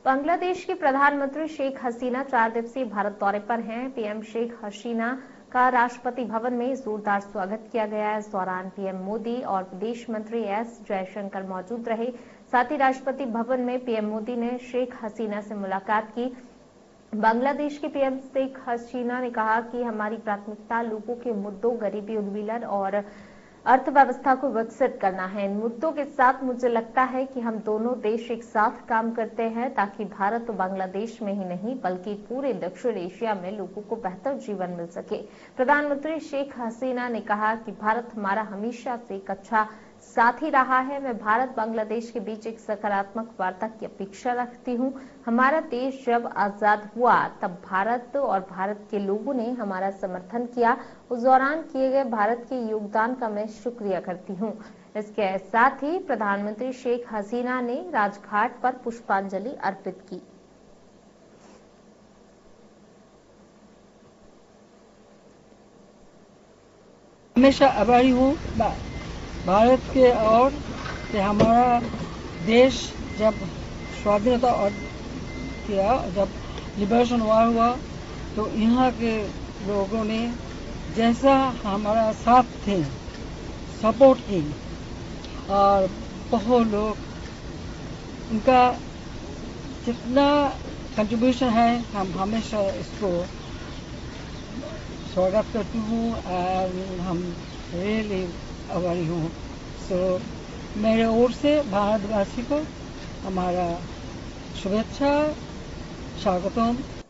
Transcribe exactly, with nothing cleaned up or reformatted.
बांग्लादेश की प्रधानमंत्री शेख हसीना चार दिवसीय भारत दौरे पर हैं। पीएम शेख हसीना का राष्ट्रपति भवन में जोरदार स्वागत किया गया। इस दौरान पीएम मोदी और विदेश मंत्री एस जयशंकर मौजूद रहे। साथ ही राष्ट्रपति भवन में पीएम मोदी ने शेख हसीना से मुलाकात की। बांग्लादेश के पीएम शेख हसीना ने कहा कि हमारी प्राथमिकता लोगों के मुद्दों, गरीबी उन्मूलन और अर्थव्यवस्था को विकसित करना है। इन मुद्दों के साथ मुझे लगता है कि हम दोनों देश एक साथ काम करते हैं ताकि भारत और बांग्लादेश में ही नहीं बल्कि पूरे दक्षिण एशिया में लोगों को बेहतर जीवन मिल सके। प्रधानमंत्री शेख हसीना ने कहा कि भारत हमारा हमेशा से एक अच्छा साथी रहा है। मैं भारत बांग्लादेश के बीच एक सकारात्मक वार्ता की अपेक्षा रखती हूं। हमारा देश जब आजाद हुआ तब भारत और भारत के लोगों ने हमारा समर्थन किया। उस दौरान किए गए भारत के योगदान का मैं शुक्रिया करती हूं। इसके साथ ही प्रधानमंत्री शेख हसीना ने राजघाट पर पुष्पांजलि अर्पित की। हमेशा आभारी हूँ भारत के और कि हमारा देश जब स्वाधीनता और किया, जब लिबरेशन वार हुआ तो यहाँ के लोगों ने जैसा हमारा साथ थे, सपोर्ट की और बहुत लोग उनका जितना कंट्रीब्यूशन है हम हमेशा इसको स्वागत करती हूँ और हम रियली आभारी हूँ। सो मेरे ओर से भारतवासी को हमारा शुभेच्छा, स्वागतम।